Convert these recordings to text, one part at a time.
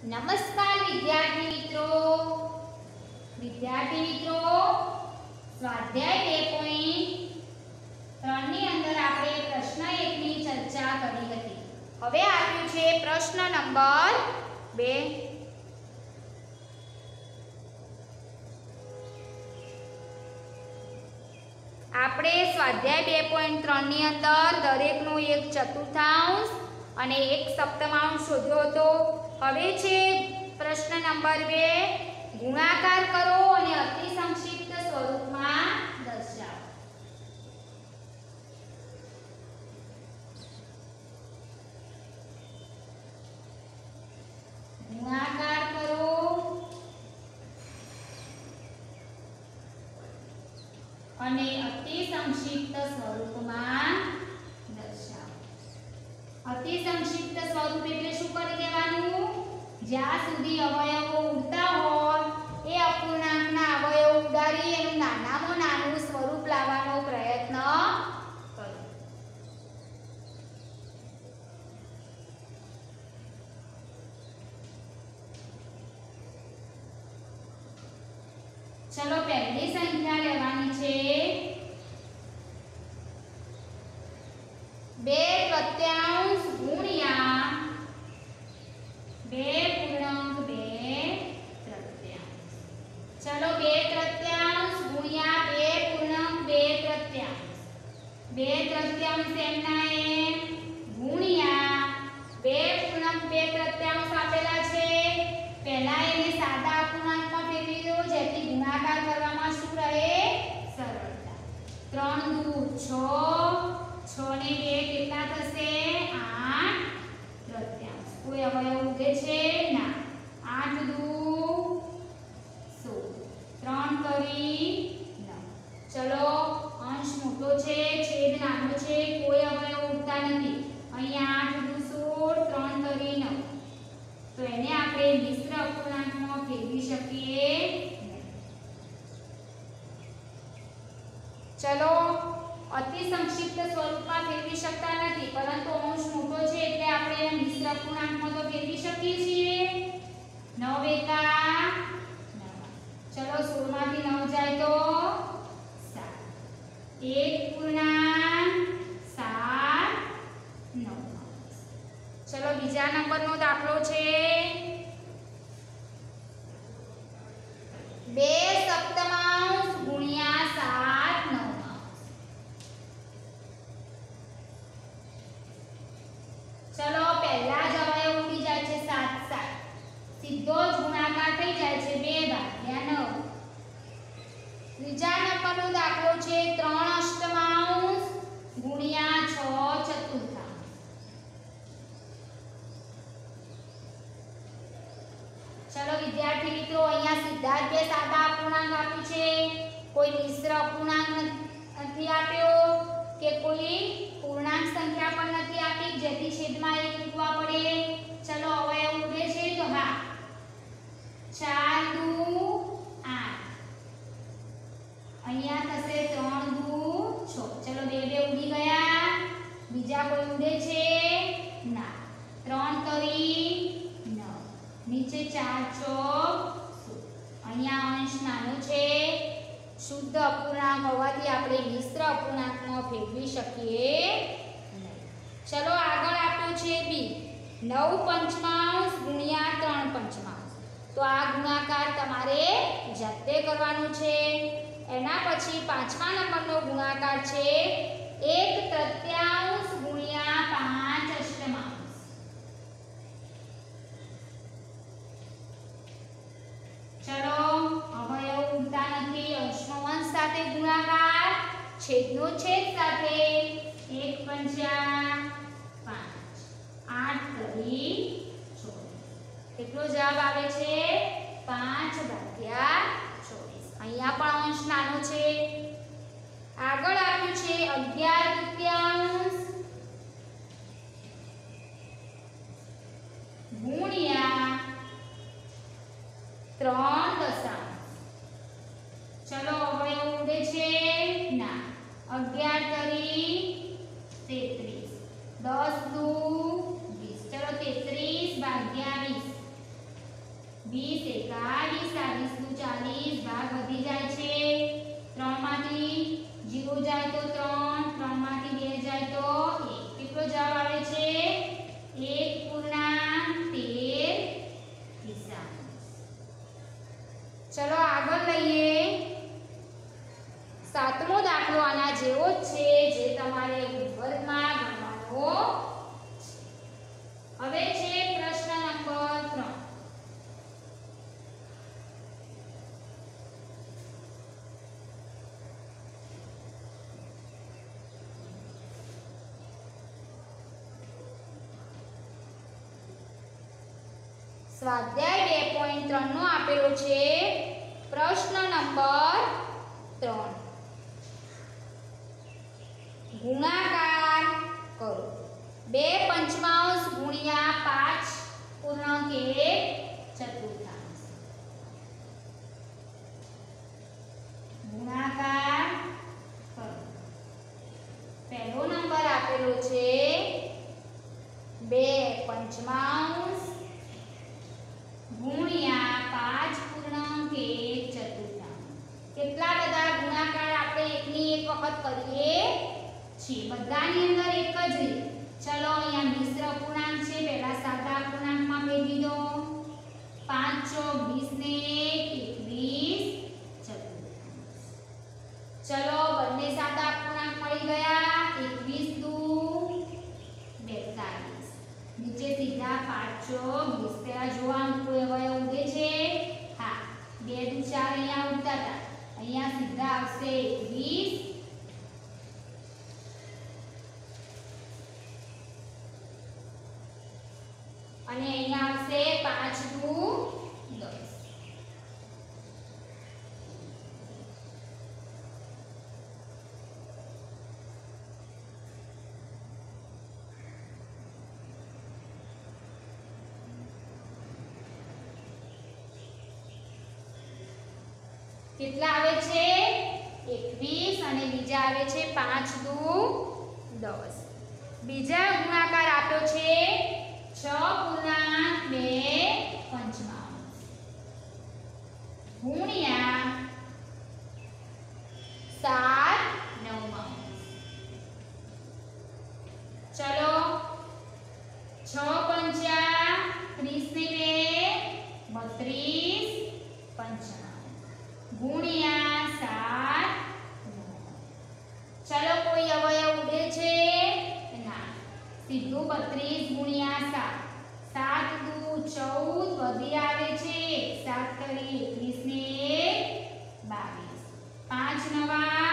નમસ્કાર વિદ્યાર્થી મિત્રો, સ્વાધ્યાય 2.3 ની અંદર આપણે પ્રશ્ન 1 ની ચર્ચા કરી હતી. હવે આવ્યું છે પ્રશ્ન નંબર 2. આપણે સ્વાધ્યાય 2.3 ની અંદર દરેકનો એક ચતુર્થાંશ અને એક સપ્તમાંશ શોધ્યો હતો. હવે છે પ્રશ્ન નંબર 2, ગુણાકાર કરો અને અતિ સંક્ષિપ્ત સ્વરૂપમાં દર્શાવો. ગુણાકાર કરો અને અતિ સંક્ષિપ્ત સ્વરૂપમાં દર્શાવો. અતિ સંક્ષિપ્ત સ્વરૂપ એટલે શું કરી દેવાનું? જ્યાં સુધી અવયવો ઉડતા હોય એ અપૂર્ણાંકના અવયવો ઉડાડી એનું નાનામાં નાનું સ્વરૂપ લાવવાનો પ્રયત્ન કરો. ચલો પહેલી સંખ્યા લેવાની છે 2 તૃતીયાંશ ગુણ્યા 2.2 તૃતીયાંશ. ચલો 2 તૃતીયાંશ ગુણ્યા 2.2 તૃતીયાંશ. 2 તૃતીયાંશ એમના એમ ગુણ્યા 2.2 તૃતીયાંશ આપેલા છે. પહેલા એને સાદા અપૂર્ણાંકમાં ફેરવી દો જેથી ગુણાકાર કરવામાં શું રહે? સરળતા. 3 દુ 6, 6 ને 2 કેટલા થશે? 8 તૃતીયાંશ. કોઈ અવયવ ઉગે છે? ના. 8 દુ 16, 3 કરી 9. ચલો અંશ મોટો છે, છેદ નાનો છે, કોઈ અવયવ ઉગતા નથી. અહીંયા 8 દુ 16, 3 કરી 9. તો એને આપણે મિશ્ર અપૂર્ણાંકમાં ફેરવી શકીએ. ચલો અતિ સંક્ષિપ્ત સ્વરૂપમાં ફેરવી શકતા નથી, પરંતુ અંશ મોટો છે એટલે આપણે એને મિશ્ર અપૂર્ણાંકમાં તો ફેરવી શકીએ છીએ. 9 એકા 9. ચલો 16 માંથી 9 જાય તો 7. 1.7 9. ચલો બીજા નંબરનો દાખલો છે 2 સપ્તમાંશ ગુણ્યા 7 નવમાંશ. ચલો પહેલા જ અવયવ ઉડી જાય છે 7 7, સીધો જ ગુણાકાર થઈ જાય છે 2/9. ત્રીજા નંબરનો દાખલો છે 3 અષ્ટમાંશ ગુણ્યા 6 ચતુર્થાંશ. ચલો વિદ્યાર્થી મિત્રો, અહીંયા સીધા જ બે સાદા અપૂર્ણાંક આપ્યું છે. કોઈ મિશ્ર અપૂર્ણાંક નથી આપ્યો કે કોઈ પૂર્ણાંક સંખ્યા પણ નથી આપી જેથી છેદમાં 1 મૂકવા પડે. ચલો અવયવ ઉડે છે તો હા 4 દુ 8, અહીંયા થશે 3 દુ 6. ચલો 2 ઉડી ગયા. બીજા કોઈ ઉડે છે? ના. 3 કરી 9, નીચે 4 ચોક 16. અહીંયા અંશ નાનો છે, શુદ્ધ અપૂર્ણાંક હોવાથી આપણે મિશ્ર અપૂર્ણાંકમાં ફેરવી શકીએ નહીં. ચલો આગળ આપ્યું છે બી 9 પંચમાંશ ગુણ્યા 3 પંચમાંશ. તો આ ગુણાકાર તમારે જાતે કરવાનું છે. એના પછી 5મા નંબરનો ગુણાકાર છે 1 તૃતીયાંશ ગુણ્યા 5 અષ્ટમાંશ. ચલો અવયવ ઉડતા નથી, અંશનો અંશ સાથે ગુણાકાર, છેદનો છેદ સાથે 1 પંચા 5, 8 કરી 24. કેટલો જવાબ આવે છે? 5/24. અહીંયા પણ અંશ નાનો છે. આગળ આપ્યું છે 11 તૃતીયાંશ ગુણ્યા 3 દશાંશ. ચલો અવયવ ઉડે છે? ના. 11 કરી 33, 10 દુ 20. ચલો 33 ભાગ્યા 20 20 એકા 20 આ 20 નું 40 ભાગ વધી જાય છે 3 માંથી 0 જાય તો 3 3 માંથી 2 જાય તો 1 કેટલો જવાબ આવે છે 1.13 ચલો આગળ લઈએ સાતમો દાખલો આના જેવો જ છે જે તમારે હોમવર્કમાં ગણવાનો હવે છે પ્રશ્ન નંબર 3 સ્વાધ્યાય 2.3 નો આપેલો છે પ્રશ્ન નંબર 3 ગુણાકાર કરો 2 પંચમાંશ ગુણ્યા 5 પૂર્ણાંક 1 ચતુર્થાંશ ગુણાકાર કરો પહેલો નંબર આપેલો છે 2 પંચમાંશ ગુણ્યા 5 પૂર્ણાંક 1 ચતુર્થાંશ કેટલા બધા ગુણાકાર આપણે એકની એક વખત કરીએ છીએ બધાની અંદર એક જ રીત ચલો અહીંયા મિશ્ર પૂર્ણાંક છે પહેલા સાદા પૂર્ણાંકમાં ફેરવી દો 5 ચોક 20 ને 21 ચતુર્થાંશ ચલો બંને સાદા પૂર્ણાંક મળી ગયા 21 દુ 42 નીચે સીધા 5 ચોક 20 પેલા જોવાનું કોઈ અવયવ ઉડે છે હા 2 દુ 4 અહીંયા ઉડતા હતા અહીંયા સીધા આવશે 21 અને અહીંયા આવશે 5 દુ 10 કેટલા આવે છે 21 અને બીજા આવે છે 5 દુ 10 બીજા ગુણાકાર આપ્યો છે 6 પૂર્ણાંક 2 પંચમાંશ ગુણ્યા 7 નવમાંશ ચલો 6 પંચા 30 ને 2 32 પંચાણું ગુણ્યા 7 ચલો કોઈ અવયવ ઉડે છે ના સીધું 32 ગુણ્યા 7 7 દુ 14 વધી આવે છે 7 કરી 21 ને 22 5 નવા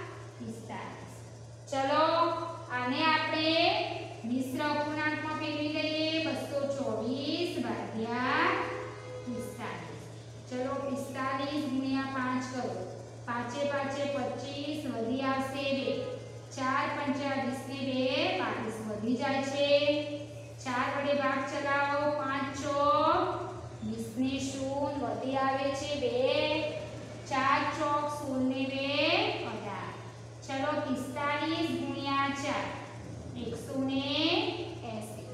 45 ચલો આને આપણે મિશ્ર અપૂર્ણાંકમાં ફેરવી દઈએ 224 ભાગ્યા 45 ચલો 45 ગુણ્યા 5 કરો 5 5 25 વધી આવશે 2 4 પંચા 20 ને 2 25 વધી જાય છે 4 વડે ભાગ ચલાવો 5 ચોક 20 ને 0 વધી આવે છે 2 4 ચોક 0 ને 2 18 ચલો 45 ગુણ્યા 4 180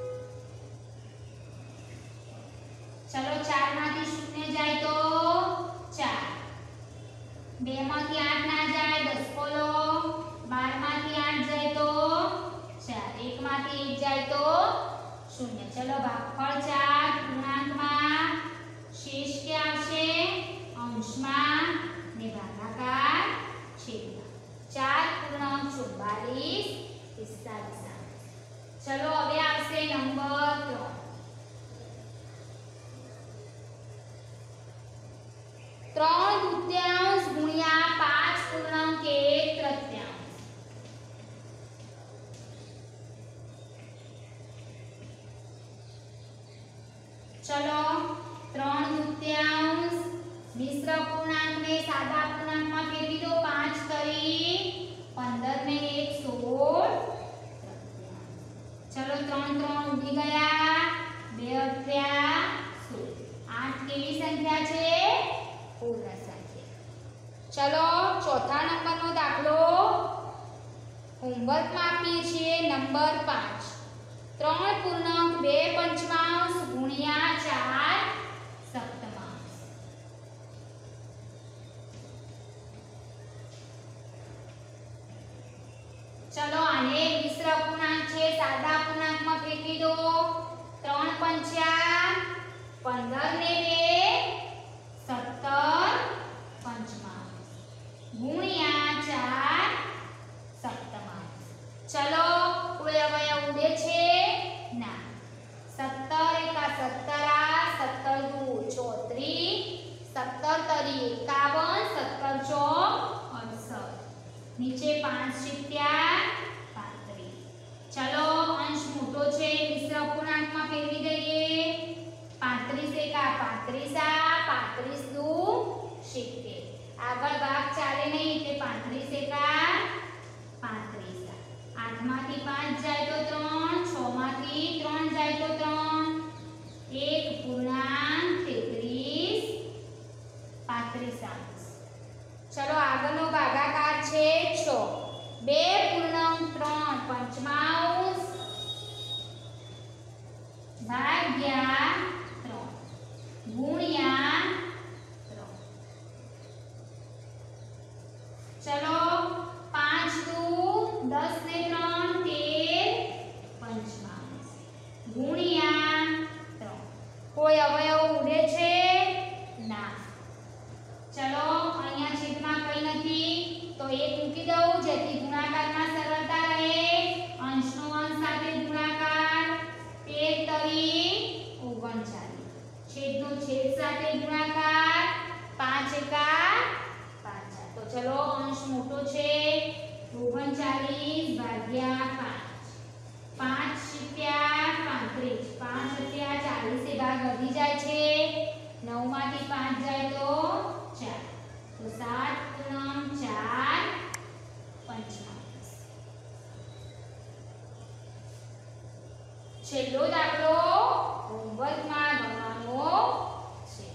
ચલો 4 માંથી 0 જાય તો 4 2 માંથી 8 ના જાય 10 બોલો 12 માંથી 8 જાય તો 4 1 માંથી 1 જાય તો 0 ચલો ભાગફળ 4 પૂર્ણાંકમાં શેષ ક્યાં આવશે અંશમાં ને ભાગાકાર છેદમાં 4 પૂર્ણાંક 44 45 ચલો હવે આવશે નંબર 3 દૂત્યાંશ ગુણ્યા 5 પૂર્ણાંક 1 તૃતીયાંશ ચલો 3 દૂત્યાંશ મિશ્ર પૂર્ણાંકને સાદા પૂર્ણાંકમાં ફેરવી દો 5 કરી 15 ને 1 16 ચલો 3 3 ઉડી ગયા 2 અઠ્યા 16 8 કેવી સંખ્યા છે પૂર્ણ સંખ્યા ચલો ચોથા નંબરનો દાખલો હોમવર્કમાં આપીએ છીએ નંબર 5 3 પૂર્ણાંક 2 પંચમાંશ ગુણ્યા 4 સપ્તમાંશ. ચલો આને મિશ્ર અપૂર્ણાંક છે, સાદા અપૂર્ણાંકમાં ફેરવી દો. 3 પંચા 15 ને 2 17 પંચમાંશ ગુણ્યા 4 સપ્તમાંશ. ચલો કોઈ અવયવ ઉડે છે? ના. 17 એકા 17 17 દુ 34 17 તરી 51 17 ચોક 68 નીચે 5 સિત્યા 35. ચલો અંશ મોટો છે, મિશ્ર અપૂર્ણાંકમાં ફેરવી દઈએ. 35 એકા 35 35 દુ 70. આગળ ભાગ ચાલે નહીં એટલે 35 એકા 35. 8 માંથી 5 જાય તો 3, 6 માંથી 3 જાય તો 3, 1 પૂર્ણાંક 33 35. ચલો આગળનો ભાગાકાર છે 6. 2 પૂર્ણાંક 3 પંચમાંશ ભાગ્યા 3 ગુણ્યા 3. ચલો 5 દુ 10 ને 3 13 પંચમાંશ ગુણ્યા 3. કોઈ અવયવ ઉડે છે? ના. ચલો અહીંયા છેદમાં કંઈ નથી તો 1 મૂકી દઉં જેથી ગુણાકારમાં સરળતા રહે. અંશનો અંશ સાથે ગુણાકાર 13 તરી 39. છેદનો છેદ સાથે ગુણાકાર 5 એકા 5. તો ચલો અંશ મોટો છે 39 ભાગ્યા 5. 5 સિત્યા 35 5 સત્યા 40 એ ભાગ વધી જાય છે. 9 માંથી 5 જાય તો 4 તો 7 પૂર્ણાંક 4 પંચમાંશ. છેલ્લો દાખલો હોમવર્કમાં ગણવાનો છે.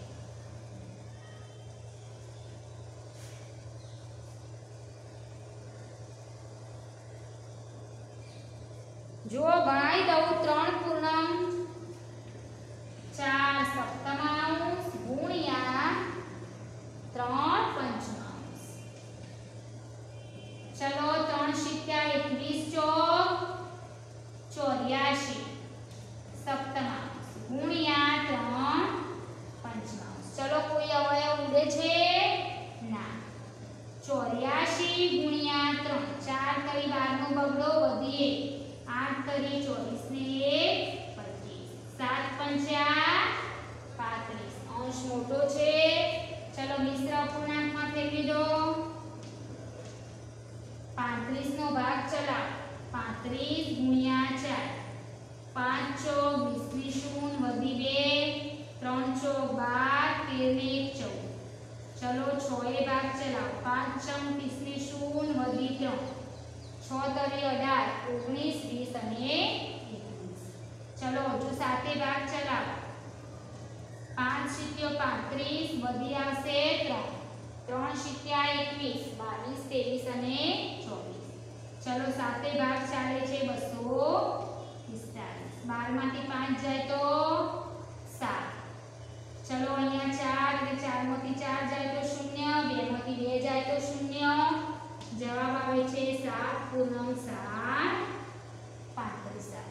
જો ગણાઈ દઉં 3 પૂર્ણાંક 4 સપ્તમાંશ ગુણ્યા 3 પંચમાંશ. ચલો 3 સિત્યા 21 ચોક 84 સપ્તમાંશ ગુણ્યા 3 પંચમાંશ. ચલો કોઈ અવયવ ઉડે છે? ના. 84 ગુણ્યા 3 4 તરી 12 નો બગડો વધીએ 8 તરી 24 ને 1 25 7 પંચા 35. અંશ મોટો છે. ચલો મિશ્ર અપૂર્ણાંકમાં ફેરવી દો. 35 નો ભાગ ચલાવો. 35 ગુણ્યા 4 5 ચોક 20 શૂન વધી 2 3 ચોક 12 13 ને 1 14. ચલો 6 એ ભાગ ચલાવો. 5 ચમ 30 ની શૂન વધી 3 6 તરી 18 19 20 અને 21. ચલો હજુ 7 એ ભાગ ચલાવો. 5 સિત્યો 35 વધી આવશે 3 3 સિત્યા 21 22 23 અને 24. ચલો 7 ભાગ ચાલે છે 245. 12 માંથી 5 જાય તો 7. ચલો અહીંયા 4 એટલે 4 માંથી 4 જાય તો 0 2 માંથી 2 જાય તો 0. જવાબ આવે છે 7 પૂર્ણાંક 7 35.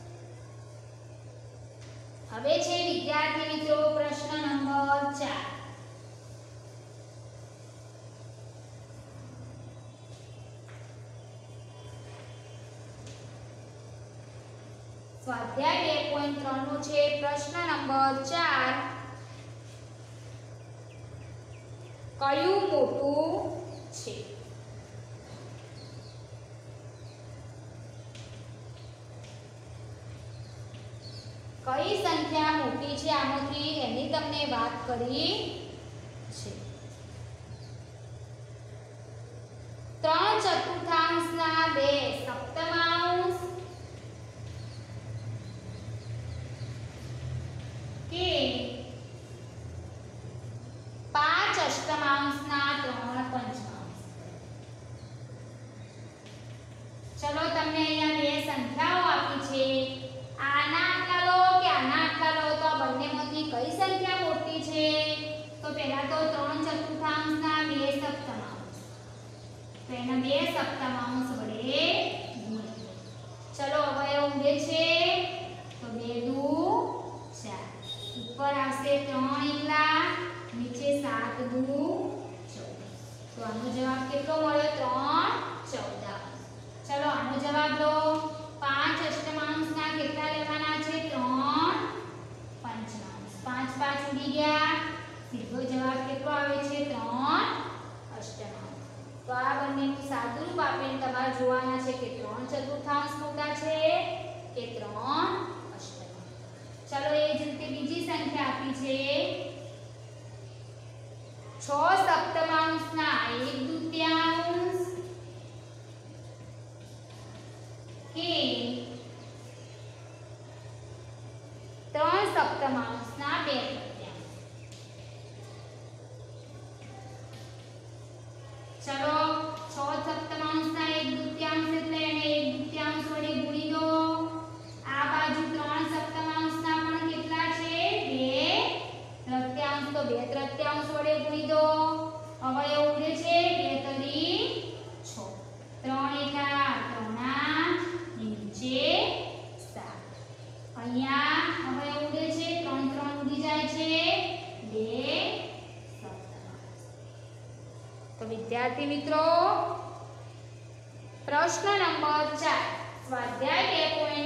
હવે છે વિદ્યાર્થી મિત્રો પ્રશ્ન નંબર 4. સ્વાધ્યાય 2.3 નો છે પ્રશ્ન નંબર 4. કયું મોટું છે? કઈ સંખ્યા મોટી છે આમાંથી એની તમને વાત કરી છે. 3/4 ના 2 સપ્તમાંશ કે 5 અષ્ટમાંશ ના 3 પંચમાંશ. ચલો તમને અહીંયા બે સંખ્યાઓ આપી છે. આના આટલા લો કે આના આટલા લો તો આ બંનેમાંથી કઈ સંખ્યા મોટી તો એના બે સપ્તમાંશ વડે ગુણીએ. ચલો અવયવ ઉડે છે તો 2 દુ 4, ઉપર આવશે 3 એકલા, નીચે 7 દુ 14. તો આનો જવાબ કેટલો મળ્યો? 3 14. ચલો આનો જવાબ લો. 5 અષ્ટમાંશના કેટલા લેવાના છે? 3 પંચમાંશ. 5 5 ઉડી ગયા. સીધો જવાબ કેટલો આવે છે? 3 અષ્ટમાંશ. તો આ બંનેનું સાદુરૂપ આપીને તમારે જોવાના છે કે 3 ચતુર્થાંશ મોટા છે કે 3 અષ્ટમાંશ. ચલો એ જ રીતે બીજી સંખ્યા આપી છે 6 સપ્તમાંશના 1/2 કે 3 સપ્તમાંશના 2/3. चलो 6 सप्तमांशના 1/2 એટલે એને 1/2 વડે ગુણી દો. આ બાજુ 3 સપ્તમાંશના પણ કેટલા છે? 2/3 તો 2/3 વડે ગુણી દો. અવયવ ઉડે છે 2 તરી 6, 3 એકા 3 નીચે 7. અહીંયા અવયવ ઉડે છે 3 3 ઉડી જાય છે 2. તો વિદ્યાર્થી મિત્રો પ્રશ્ન નંબર 4 સ્વાધ્યાય 2.